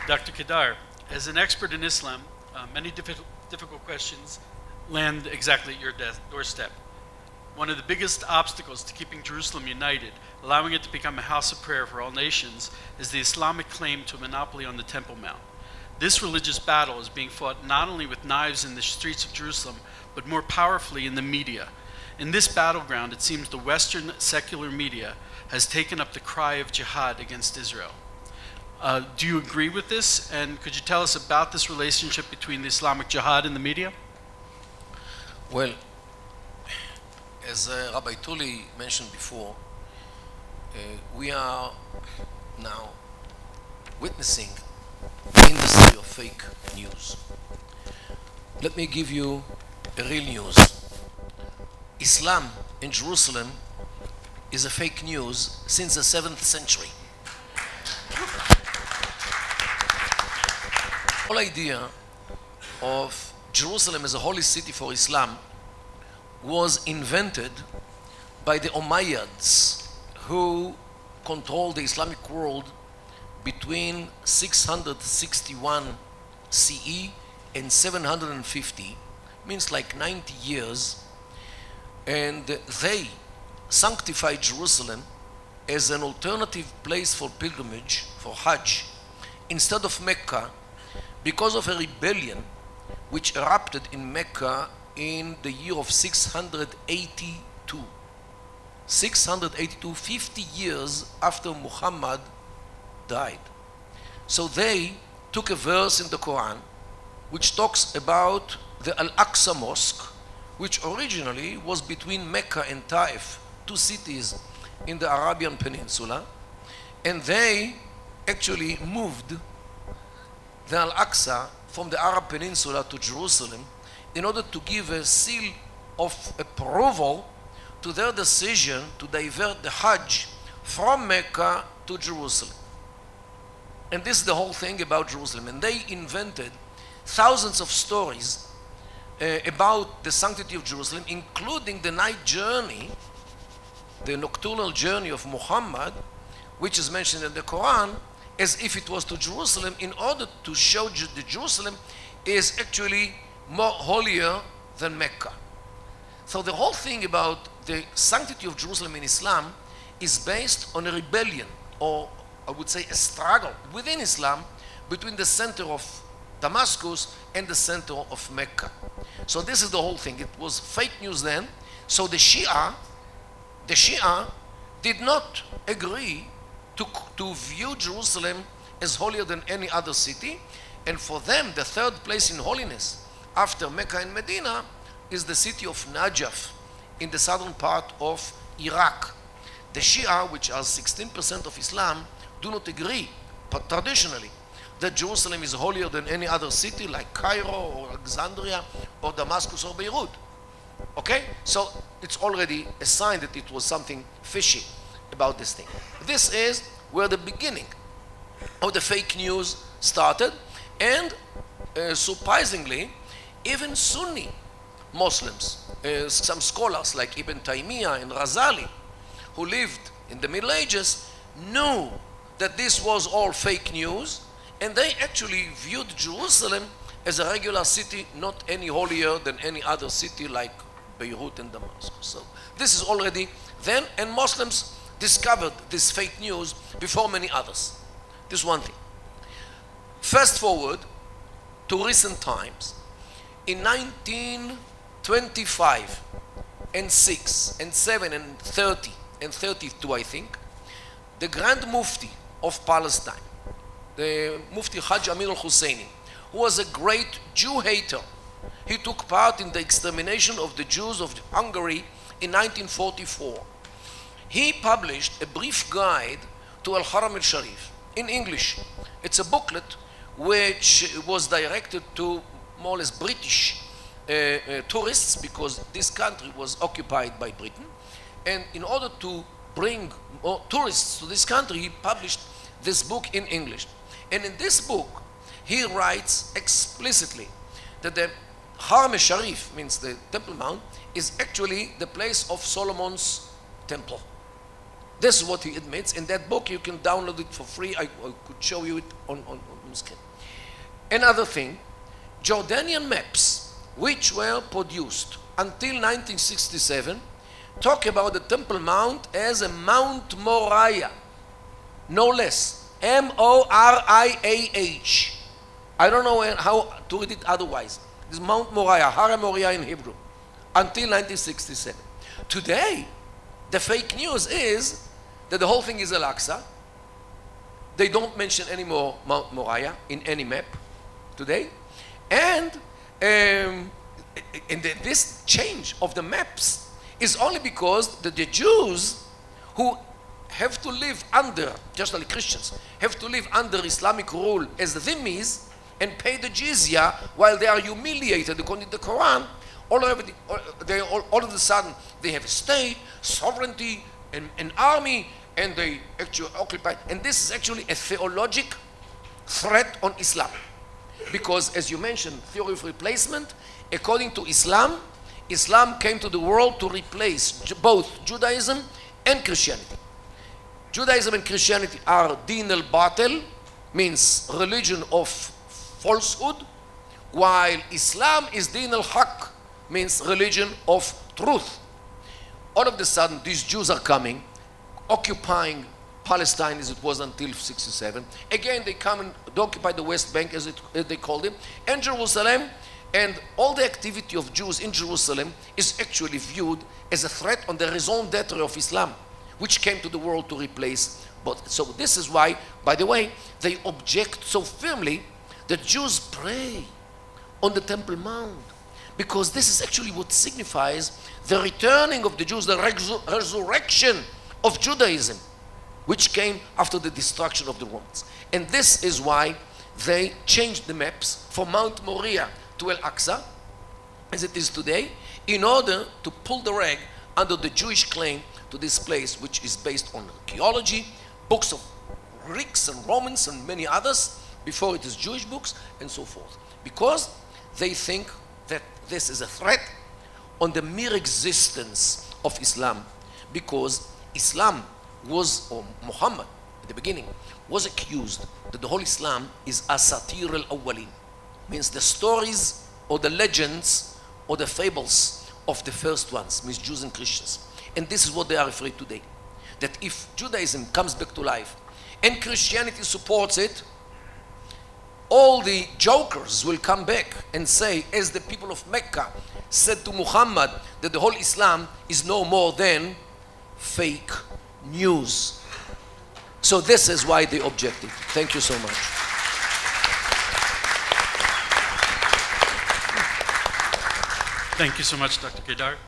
Dr. Kedar, as an expert in Islam, many difficult questions land exactly at your doorstep. One of the biggest obstacles to keeping Jerusalem united, allowing it to become a house of prayer for all nations, is the Islamic claim to a monopoly on the Temple Mount. This religious battle is being fought not only with knives in the streets of Jerusalem, but more powerfully in the media. In this battleground, it seems the Western secular media has taken up the cry of jihad against Israel. Do you agree with this? And could you tell us about this relationship between the Islamic jihad and the media? Well, as Rabbi Tully mentioned before, we are now witnessing the industry of fake news. Let me give you a real news. Islam in Jerusalem is a fake news since the 7th century. The whole idea of Jerusalem as a holy city for Islam was invented by the Umayyads, who controlled the Islamic world between 661 CE and 750, means like 90 years, and they sanctified Jerusalem as an alternative place for pilgrimage, for Hajj, instead of Mecca, because of a rebellion which erupted in Mecca in the year of 682. 682, 50 years after Muhammad died. So they took a verse in the Quran which talks about the Al-Aqsa Mosque, which originally was between Mecca and Taif, two cities in the Arabian Peninsula, and they actually moved the Al-Aqsa from the Arab Peninsula to Jerusalem in order to give a seal of approval to their decision to divert the Hajj from Mecca to Jerusalem. And this is the whole thing about Jerusalem. And they invented thousands of stories about the sanctity of Jerusalem, including the night journey, the nocturnal journey of Muhammad, which is mentioned in the Quran, as if it was to Jerusalem, in order to show that Jerusalem is actually more holier than Mecca. So the whole thing about the sanctity of Jerusalem in Islam is based on a rebellion, or I would say a struggle within Islam between the center of Damascus and the center of Mecca. So this is the whole thing. It was fake news then. So the Shia did not agree to view Jerusalem as holier than any other city. And for them, the third place in holiness after Mecca and Medina is the city of Najaf in the southern part of Iraq. The Shia, which are 16% of Islam, do not agree, but traditionally, that Jerusalem is holier than any other city like Cairo or Alexandria or Damascus or Beirut. Okay? So it's already a sign that it was something fishy about this thing. This is where the beginning of the fake news started, and surprisingly, even Sunni Muslims, some scholars like Ibn Taymiyyah and Razali, who lived in the Middle Ages, knew that this was all fake news, and they actually viewed Jerusalem as a regular city, not any holier than any other city like Beirut and Damascus. So this is already then, and Muslims discovered this fake news before many others. This is one thing. Fast forward to recent times. In 1925 and 6 and 7 and 30 and 32, I think, the Grand Mufti of Palestine, the Mufti Hajj Amir al-Husseini, who was a great Jew hater, he took part in the extermination of the Jews of Hungary in 1944. He published a brief guide to Al-Haram al-Sharif in English. It's a booklet which was directed to more or less British tourists, because this country was occupied by Britain. And in order to bring more tourists to this country, he published this book in English. And in this book, he writes explicitly that the Haram al-Sharif, means the Temple Mount, is actually the place of Solomon's temple. This is what he admits. In that book, you can download it for free. I could show you it on screen. Another thing, Jordanian maps, which were produced until 1967, talk about the Temple Mount as a Mount Moriah, no less. M-O-R-I-A-H. I don't know how to read it otherwise. It's Mount Moriah, Har Moriah in Hebrew, until 1967. Today, the fake news is that the whole thing is Al-Aqsa. They don't mention anymore Mount Moriah in any map today. And this change of the maps is only because the Jews who have to live under, just like Christians, have to live under Islamic rule as the dhimmis and pay the jizya while they are humiliated according to the Quran. All of a sudden they have a state, sovereignty, an army, and they actually occupy. And this is actually a theologic threat on Islam. Because as you mentioned, theory of replacement, according to Islam, Islam came to the world to replace both Judaism and Christianity. Judaism and Christianity are din al-batil, means religion of falsehood, while Islam is din al-haq, means religion of truth. All of a sudden, these Jews are coming, occupying Palestine as it was until 1967. Again, they come and occupy the West Bank, as they called it, and Jerusalem, and all the activity of Jews in Jerusalem is actually viewed as a threat on the raison d'etre of Islam, which came to the world to replace both. So this is why, by the way, they object so firmly that Jews pray on the Temple Mount, because this is actually what signifies the returning of the Jews, the resurrection of Judaism, which came after the destruction of the Romans. And this is why they changed the maps from Mount Moriah to Al-Aqsa, as it is today, in order to pull the rug under the Jewish claim to this place, which is based on archaeology, books of Greeks and Romans and many others, before it is Jewish books, and so forth. Because they think that this is a threat on the mere existence of Islam, because Islam was, or Muhammad at the beginning, was accused that the whole Islam is asatir al-awwalin, means the stories or the legends or the fables of the first ones, means Jews and Christians. And this is what they are afraid today, that if Judaism comes back to life and Christianity supports it, all the jokers will come back and say, as the people of Mecca said to Muhammad, that the whole Islam is no more than fake news. So this is why they objected. Thank you so much. Thank you so much, Dr. Kedar.